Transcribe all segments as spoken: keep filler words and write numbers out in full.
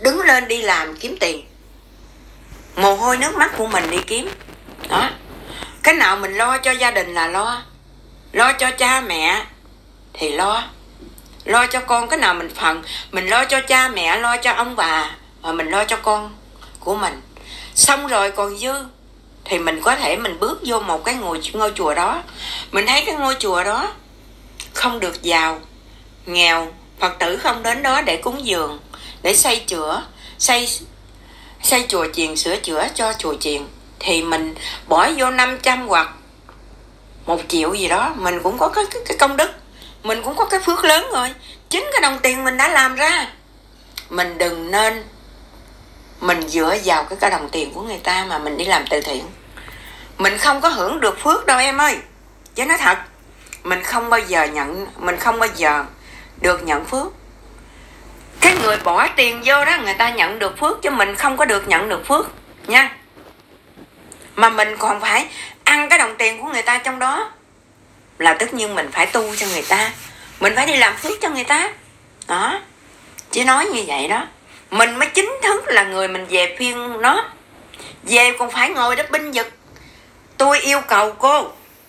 đứng lên đi làm kiếm tiền, mồ hôi nước mắt của mình đi kiếm. Đó, cái nào mình lo cho gia đình là lo, lo cho cha mẹ thì lo, lo cho con cái nào mình phần, mình lo cho cha mẹ, lo cho ông bà, và mình lo cho con của mình. Xong rồi còn dư thì mình có thể mình bước vô một cái ngôi, ngôi chùa đó, mình thấy cái ngôi chùa đó không được giàu, nghèo, Phật tử không đến đó để cúng dường, để xây chữa, xây xây chùa chiền, sửa chữa cho chùa chiền, thì mình bỏ vô năm trăm hoặc một triệu gì đó, mình cũng có cái, cái, cái công đức, mình cũng có cái phước lớn rồi. Chính cái đồng tiền mình đã làm ra. Mình đừng nên mình dựa vào cái, cái đồng tiền của người ta mà mình đi làm từ thiện. Mình không có hưởng được phước đâu em ơi. Chứ nói thật, mình không bao giờ nhận, mình không bao giờ được nhận phước. Cái người bỏ tiền vô đó người ta nhận được phước, chứ mình không có được nhận được phước nha. Mà mình còn phải ăn cái đồng tiền của người ta trong đó, là tất nhiên mình phải tu cho người ta, mình phải đi làm phước cho người ta. Đó, chỉ nói như vậy đó. Mình mới chính thức là người mình về phiên nó. Về còn phải ngồi đó binh vực. Tôi yêu cầu cô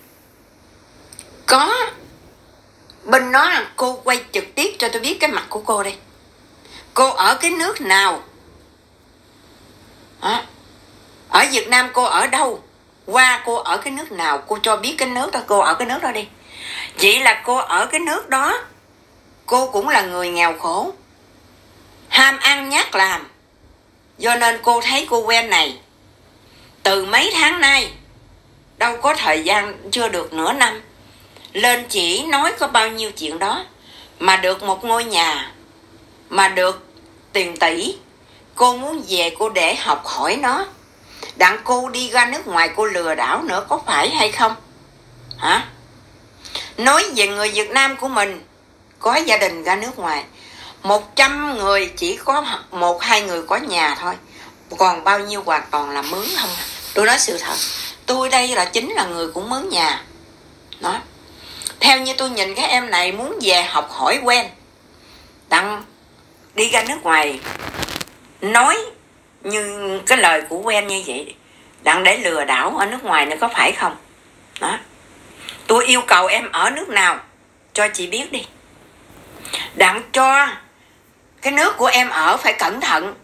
có bên nó là cô quay trực tiếp cho tôi biết cái mặt của cô đây. Cô ở cái nước nào? Đó. Ở Việt Nam cô ở đâu? Qua cô ở cái nước nào? Cô cho biết cái nước đó, cô ở cái nước đó đi. Vậy là cô ở cái nước đó, cô cũng là người nghèo khổ, ham ăn nhát làm. Do nên cô thấy cô quen này từ mấy tháng nay, đâu có thời gian chưa được nửa năm, lên chỉ nói có bao nhiêu chuyện đó, mà được một ngôi nhà, mà được tiền tỷ. Cô muốn về cô để học hỏi nó, đặng cô đi ra nước ngoài cô lừa đảo nữa, có phải hay không? Hả? Nói về người Việt Nam của mình có gia đình ra nước ngoài, một trăm người chỉ có một hai người có nhà thôi, còn bao nhiêu hoàn toàn là mướn không. Tôi nói sự thật, tôi đây là chính là người cũng mướn nhà. Đó, theo như tôi nhìn cái em này muốn về học hỏi quen, đặng đi ra nước ngoài nói như cái lời của quen như vậy, đặng để lừa đảo ở nước ngoài nữa, có phải không? Đó, tôi yêu cầu em ở nước nào cho chị biết đi, đặng cho cái nước của em ở phải cẩn thận.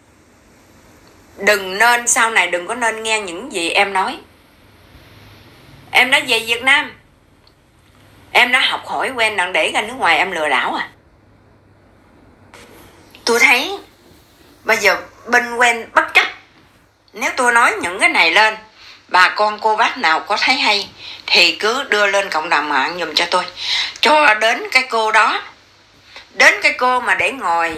Đừng nên sau này đừng có nên nghe những gì em nói. Em đã về Việt Nam, em đã học hỏi quen, đặng để ra nước ngoài em lừa đảo à? Tôi thấy bây giờ bên quen bất chấp. Nếu tôi nói những cái này lên, bà con cô bác nào có thấy hay thì cứ đưa lên cộng đồng mạng dùm cho tôi, cho đến cái cô đó, đến cái cô mà để ngồi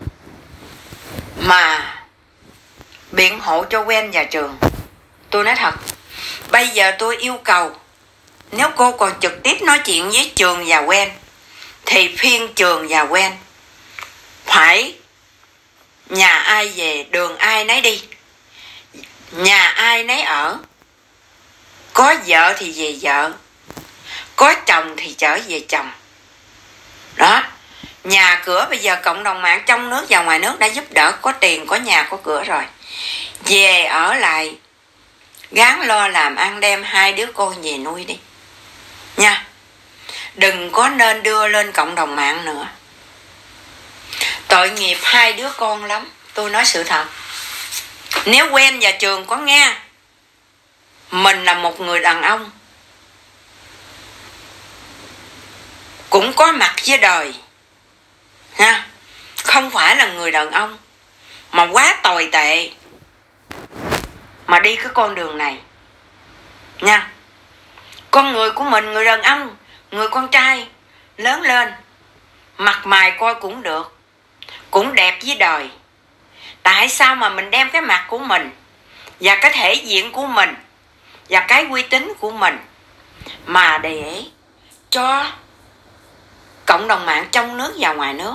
mà biện hộ cho quen và Trường. Tôi nói thật, bây giờ tôi yêu cầu nếu cô còn trực tiếp nói chuyện với Trường và quen thì phiên Trường và quen phải nhà ai về đường ai nấy đi, nhà ai nấy ở, có vợ thì về vợ, có chồng thì trở về chồng. Đó, nhà cửa bây giờ cộng đồng mạng trong nước và ngoài nước đã giúp đỡ, có tiền, có nhà, có cửa rồi. Về ở lại, gắng lo làm ăn, đem hai đứa con về nuôi đi nha. Đừng có nên đưa lên cộng đồng mạng nữa. Tội nghiệp hai đứa con lắm, tôi nói sự thật. Nếu quen và Trường có nghe, mình là một người đàn ông cũng có mặt với đời ha, không phải là người đàn ông mà quá tồi tệ mà đi cái con đường này nha. Con người của mình, người đàn ông, người con trai lớn lên, mặt mày coi cũng được, cũng đẹp với đời. Tại sao mà mình đem cái mặt của mình và cái thể diện của mình và cái uy tín của mình mà để cho cộng đồng mạng trong nước và ngoài nước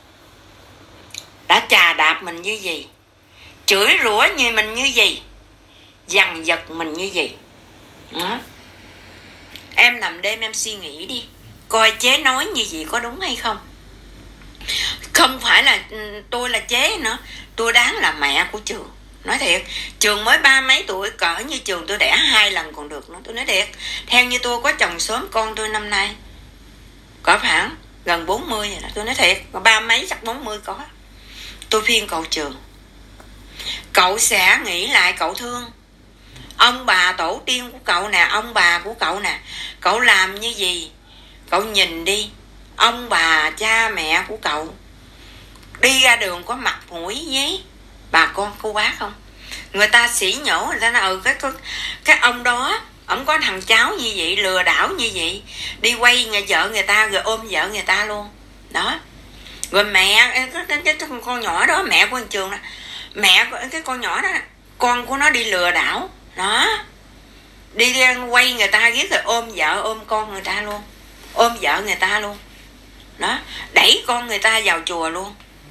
đã chà đạp mình như gì, chửi rủa như mình như gì, dằn vặt mình như gì. Đó, em nằm đêm em suy nghĩ đi, coi chế nói như vậy có đúng hay không. Không phải là tôi là chế nữa, tôi đáng là mẹ của Trường. Nói thiệt, Trường mới ba mấy tuổi, cỡ như Trường tôi đẻ hai lần còn được nữa. Tôi nói thiệt, theo như tôi có chồng sớm, con tôi năm nay có khoảng gần bốn mươi rồi đó. Tôi nói thiệt, ba mấy chắc bốn mươi có. Tôi khuyên cậu Trường, cậu sẽ nghĩ lại cậu thương ông bà tổ tiên của cậu nè, ông bà của cậu nè, cậu làm như gì, cậu nhìn đi, ông bà cha mẹ của cậu đi ra đường có mặt mũi với bà con cô bác không? Người ta sỉ nhổ, người ta nói ừ cái cái ông đó ổng có thằng cháu như vậy, lừa đảo như vậy, đi quay người vợ người ta rồi ôm vợ người ta luôn đó. Rồi mẹ cái, cái, cái, cái con nhỏ đó, mẹ của anh Trường đó, mẹ của cái con nhỏ đó, con của nó đi lừa đảo đó, đi, đi quay người ta ghét rồi ôm vợ ôm con người ta luôn, ôm vợ người ta luôn đó, đẩy con người ta vào chùa luôn.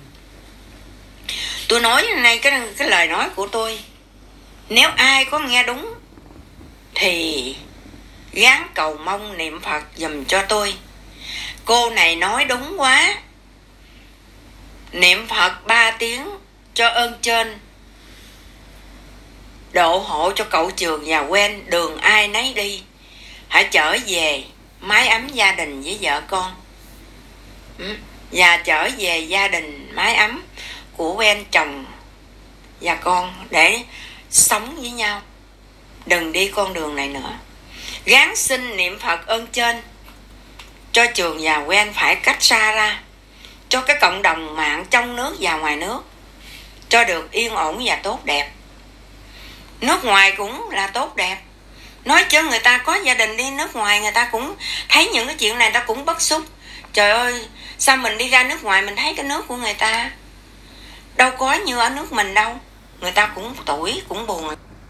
Tôi nói nay cái cái lời nói của tôi, nếu ai có nghe đúng thì gắng cầu mong niệm Phật giùm cho tôi. Cô này nói đúng quá, niệm Phật ba tiếng cho ơn trên, độ hộ cho cậu Trường và quen đường ai nấy đi, hãy trở về mái ấm gia đình với vợ con, và trở về gia đình mái ấm của quen chồng và con để sống với nhau, đừng đi con đường này nữa. Gắng xin niệm Phật ơn trên cho Trường và quen phải cách xa ra, cho cái cộng đồng mạng trong nước và ngoài nước cho được yên ổn và tốt đẹp. Nước ngoài cũng là tốt đẹp, nói cho người ta có gia đình đi nước ngoài, người ta cũng thấy những cái chuyện này, ta cũng bức xúc. Trời ơi, sao mình đi ra nước ngoài mình thấy cái nước của người ta đâu có như ở nước mình đâu. Người ta cũng tuổi, cũng buồn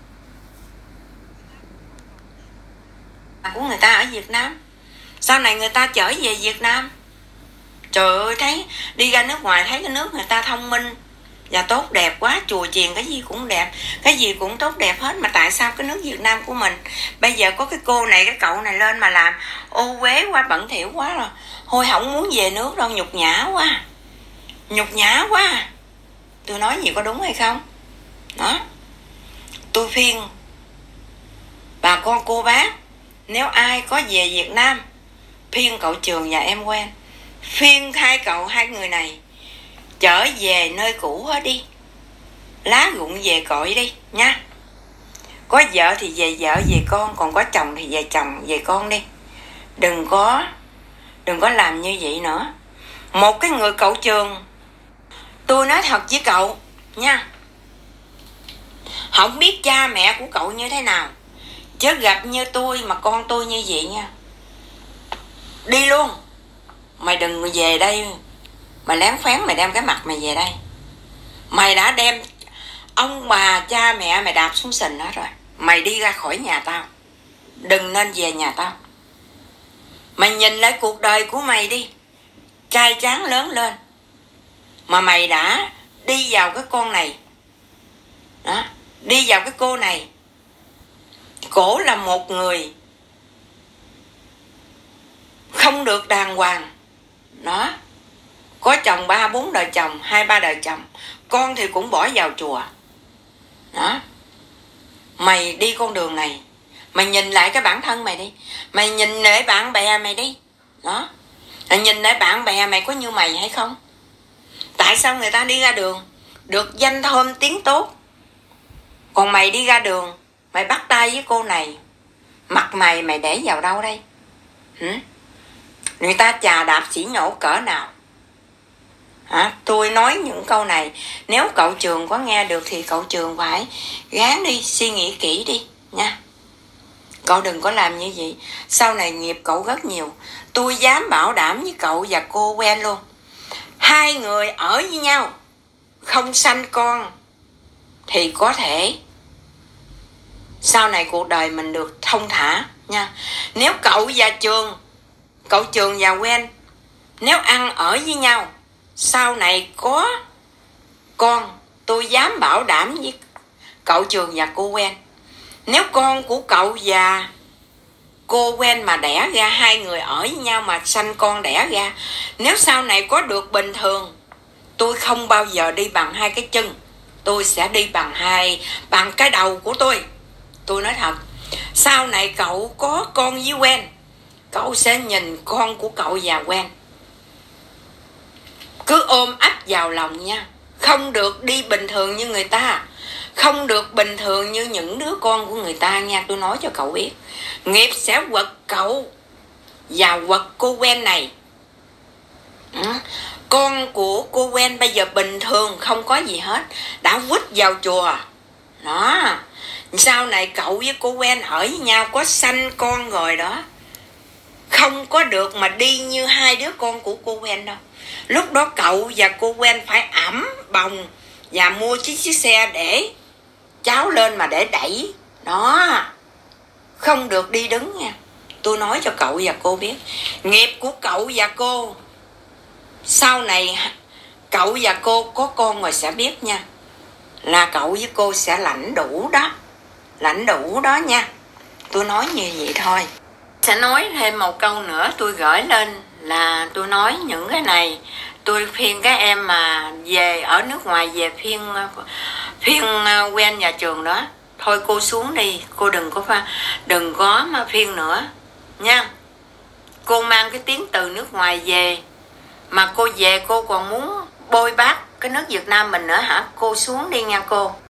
của người ta ở Việt Nam. Sau này người ta trở về Việt Nam, trời ơi, thấy đi ra nước ngoài thấy cái nước người ta thông minh và tốt đẹp quá, chùa chiền cái gì cũng đẹp, cái gì cũng tốt đẹp hết. Mà tại sao cái nước Việt Nam của mình bây giờ có cái cô này, cái cậu này lên mà làm ô uế quá, bẩn thỉu quá rồi, thôi không muốn về nước đâu, nhục nhã quá, nhục nhã quá. Tôi nói gì có đúng hay không đó? Tôi khuyên bà con cô bác, nếu ai có về Việt Nam, khuyên cậu Trường và em quen, khuyên hai cậu hai người này trở về nơi cũ hết đi, lá rụng về cội đi nha. Có vợ thì về vợ về con, còn có chồng thì về chồng về con đi. Đừng có Đừng có làm như vậy nữa. Một cái người cậu Trường, tôi nói thật với cậu nha, không biết cha mẹ của cậu như thế nào, chứ gặp như tôi mà con tôi như vậy nha, đi luôn. Mày đừng về đây mày lén phén mày đem cái mặt mày về đây. Mày đã đem ông bà cha mẹ mày đạp xuống sình hết rồi, mày đi ra khỏi nhà tao, đừng nên về nhà tao. Mày nhìn lại cuộc đời của mày đi, trai tráng lớn lên mà mày đã đi vào cái con này đó, đi vào cái cô này. Cổ là một người không được đàng hoàng đó, có chồng ba bốn đời chồng, hai ba đời chồng, con thì cũng bỏ vào chùa đó. Mày đi con đường này, mày nhìn lại cái bản thân mày đi, mày nhìn lại bạn bè mày đi đó, mày nhìn lại bạn bè mày có như mày hay không? Tại sao người ta đi ra đường được danh thơm tiếng tốt, còn mày đi ra đường mày bắt tay với cô này, mặt mày mày để vào đâu đây? Hử? Người ta chà đạp sỉ nhổ cỡ nào hả? Tôi nói những câu này, nếu cậu Trường có nghe được thì cậu Trường phải gán đi, suy nghĩ kỹ đi nha. Cậu đừng có làm như vậy, sau này nghiệp cậu rất nhiều. Tôi dám bảo đảm với cậu và cô quen luôn, hai người ở với nhau không sanh con thì có thể sau này cuộc đời mình được thông thả nha. Nếu cậu và Trường, cậu Trường và quen, nếu ăn ở với nhau sau này có con, tôi dám bảo đảm với cậu Trường và cô quen, nếu con của cậu và cô quen mà đẻ ra, hai người ở với nhau mà sanh con đẻ ra, nếu sau này có được bình thường, tôi không bao giờ đi bằng hai cái chân tôi sẽ đi bằng hai bằng cái đầu của tôi. Tôi nói thật, sau này cậu có con với quen, cậu sẽ nhìn con của cậu và quen, cứ ôm ấp vào lòng nha. Không được đi bình thường như người ta, không được bình thường như những đứa con của người ta nha. Tôi nói cho cậu biết, nghiệp sẽ quật cậu và quật cô quen này. Ừ. Con của cô quen bây giờ bình thường không có gì hết, đã quýt vào chùa đó. Sau này cậu với cô quen ở với nhau, có sanh con rồi đó, không có được mà đi như hai đứa con của cô quen đâu. Lúc đó cậu và cô quen phải ẵm bồng và mua chiếc chiếc xe để cháu lên mà để đẩy đó, không được đi đứng nha. Tôi nói cho cậu và cô biết, nghiệp của cậu và cô sau này cậu và cô có con rồi sẽ biết nha, là cậu với cô sẽ lãnh đủ đó, lãnh đủ đó nha. Tôi nói như vậy thôi. Sẽ nói thêm một câu nữa tôi gửi lên là tôi nói những cái này, tôi khuyên các em mà về ở nước ngoài về phiên phiên quen nhà trường đó, thôi cô xuống đi, cô đừng có pha, đừng có mà phiên nữa nha. Cô mang cái tiếng từ nước ngoài về mà cô về cô còn muốn bôi bác cái nước Việt Nam mình nữa hả? Cô xuống đi nha cô.